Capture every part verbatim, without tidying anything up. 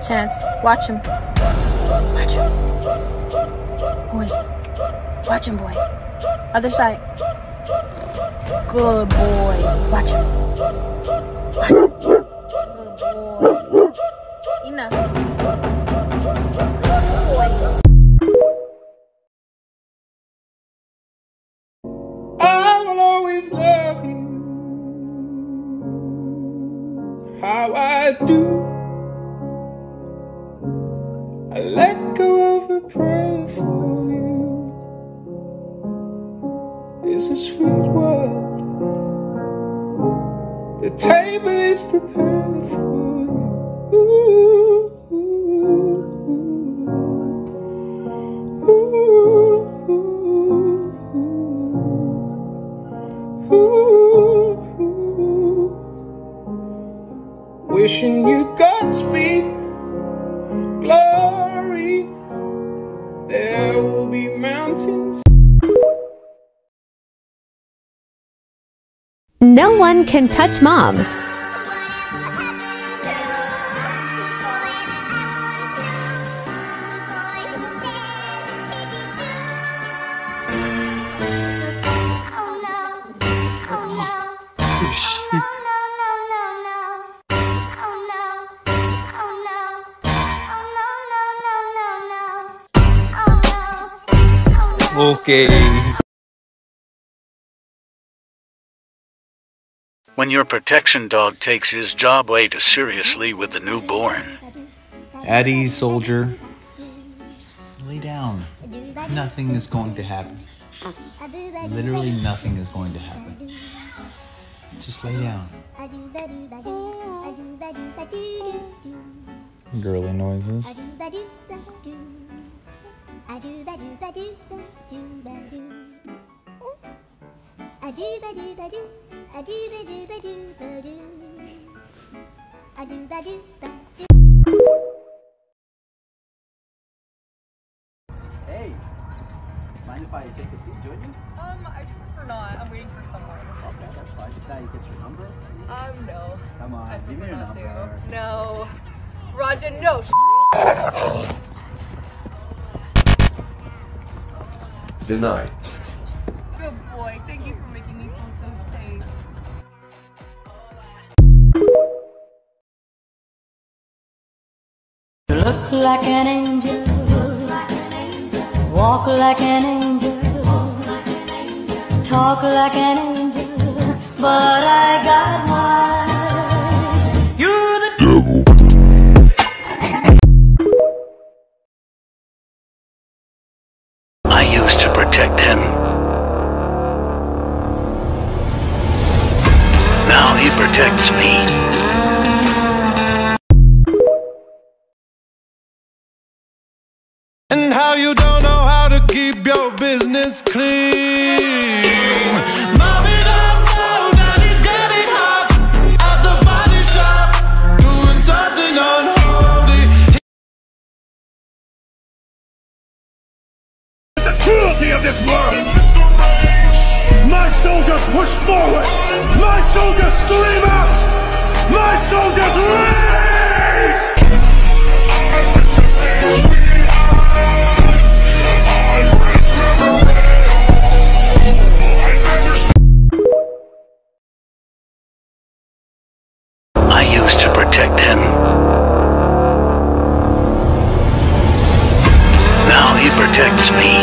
chance. Watch him. Watch him. Who is it? Watch him, boy. Other side. Good boy. Watch him. Watch him. Good boy. Enough. Good boy. I will always love you how I do. I let go of a prayer for you. It's a sweet world. The table is prepared for you. Ooh, ooh, ooh, ooh, ooh. Wishing you Godspeed, glory. There will be mountains. No one can touch Mom. Okay. When your protection dog takes his job way too seriously with the newborn. At ease, soldier. Lay down. Nothing is going to happen. Literally nothing is going to happen. Just lay down. Girly noises. Hey, mind if I take a seat, join you? Um, I prefer not. I'm waiting for someone. Okay, that's fine. Can I get your number? Um, no. Come on, I give me prefer your not number. to. No. Raja, no. Denied. Good boy. Thank you for making me feel so safe. Look like an angel, walk like an angel, talk like an angel, but I got wise. You're the devil. I used to protect him. Now he protects me. And how you don't know how to keep your business clean. Mommy don't know that he's getting hot at the body shop, doing something unholy. The cruelty of this world. My soldiers push forward. My soldiers scream out. My soldiers rage. I used to protect him. Now he protects me.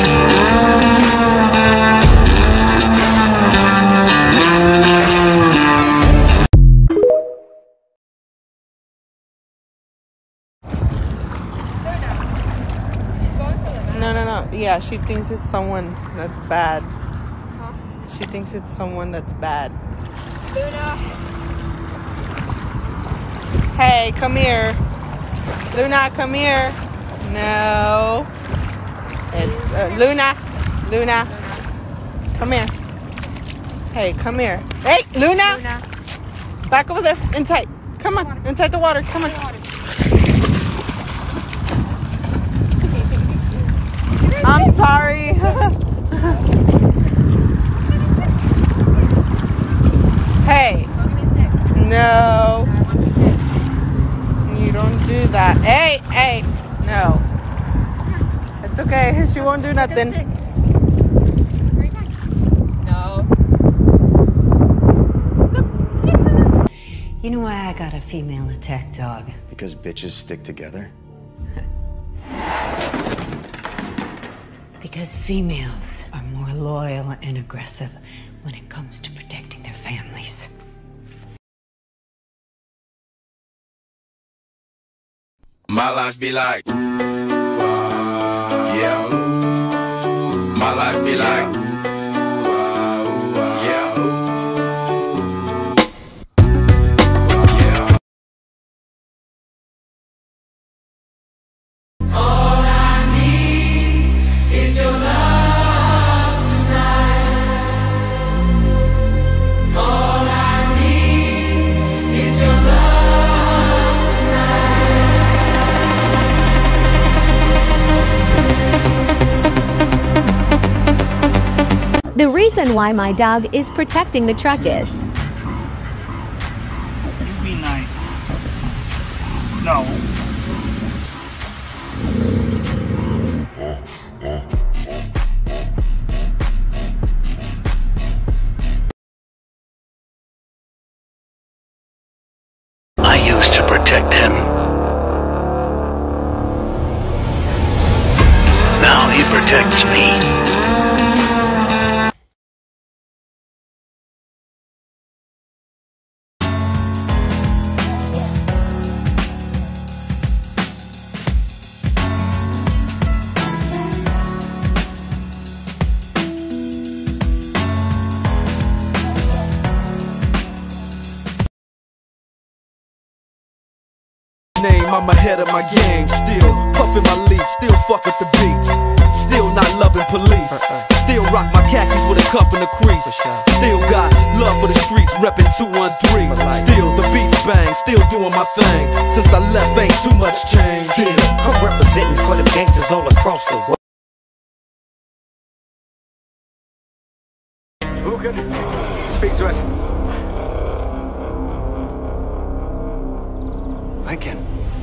No, no, no. Yeah, she thinks it's someone that's bad. Huh? She thinks it's someone that's bad. Luna. Hey, come here. Luna, come here. No. It's uh, Luna. Luna. Come here. Hey, come here. Hey, Luna. Luna. Back over there. Inside. Come on. Inside the water. Come on. I'm sorry. Hey. No. You don't do that. Hey, hey, no. It's okay. She won't do nothing. No. You know why I got a female attack dog? Because bitches stick together? Because females are more loyal and aggressive when it comes to protecting their families. My life be like, yeah. My life be like, yeah. Yeah. All I need is your love tonight. All I need is your love tonight. The reason why my dog is protecting the truck is... You be nice. No. I used to protect him. Now he protects me. Name, I'm ahead of my game. Still puffin' my leaf, still fuck with the beats. Still not loving police. Still rock my khakis with a cuff and a crease. Still got love for the streets, reppin' two one three. Still the beats bang, still doing my thing. Since I left, ain't too much change. Still, I'm representing for the gangsters all across the world. Who can speak to us? I can.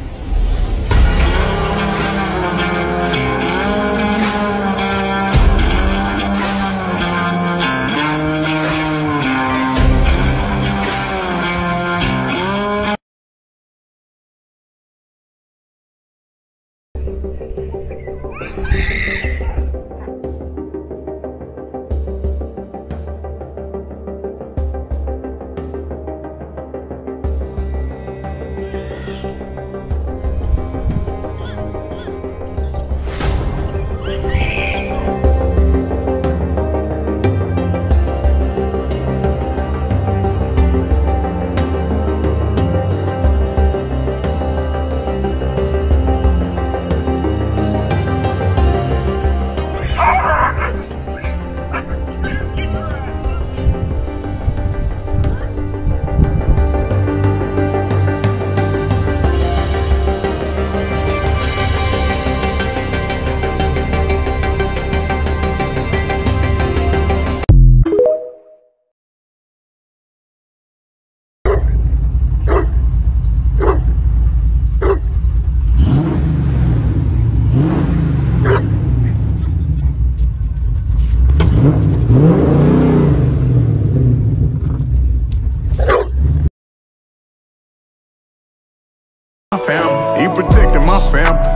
My family, he protected my family.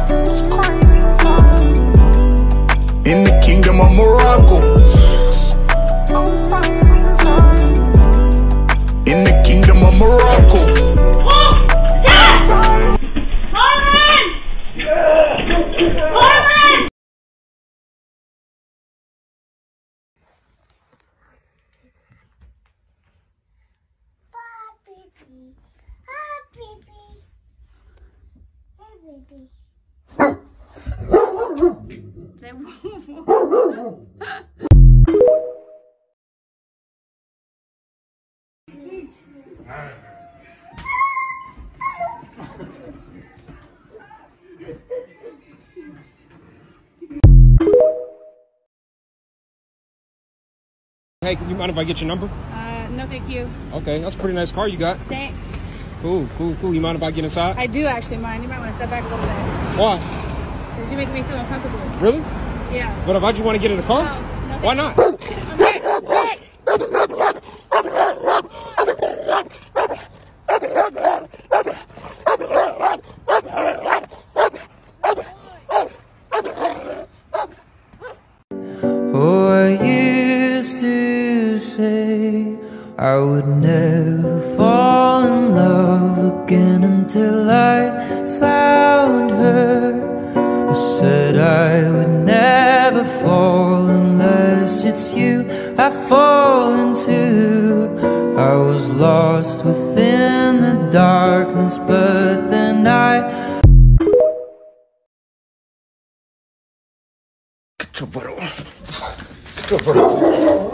In the kingdom of Morocco. In the kingdom of Morocco. Hey, can you mind if I get your number? Uh, no thank you. Okay, that's a pretty nice car you got. Thanks. Cool, cool, cool. You mind if I get inside? I do actually mind. You might want to step back a little bit. Why? Because you make me feel uncomfortable. Really? Yeah. But if I just want to get in the car? No, no, why not? Oh, I used to say I would never fall in love again until I found her. I said I would never fall unless it's you I fall into. I was lost within the darkness, but then I Get your butt on. Get your butt on.